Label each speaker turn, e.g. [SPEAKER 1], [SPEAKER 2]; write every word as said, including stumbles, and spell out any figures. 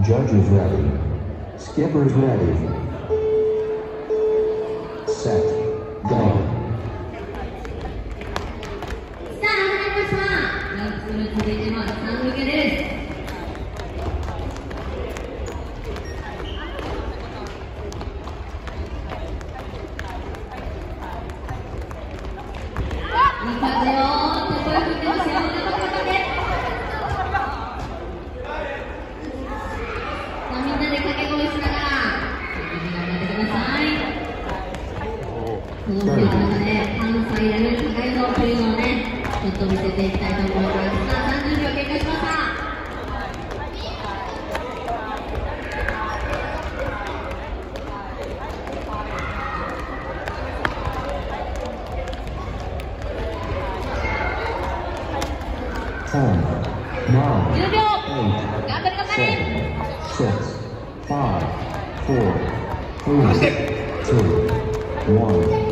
[SPEAKER 1] Judges ready. Skippers ready. Set. Go.
[SPEAKER 2] さあ、始まりました。続いてはさん抜けです。いい感じよ。手声振ってますよ。頑張って頑張って。さあ、みんなで掛け声しながら頑張ってください。この授業の中で関西レベル高いぞというのをね、ちょっと見せていきたいと思います。さあ、さんじゅうびょう経過しました。
[SPEAKER 1] ten, nine,
[SPEAKER 2] じゅうびょう。
[SPEAKER 1] eight,
[SPEAKER 2] 頑張れ頑張れ。
[SPEAKER 1] six, five, four, three, two, one.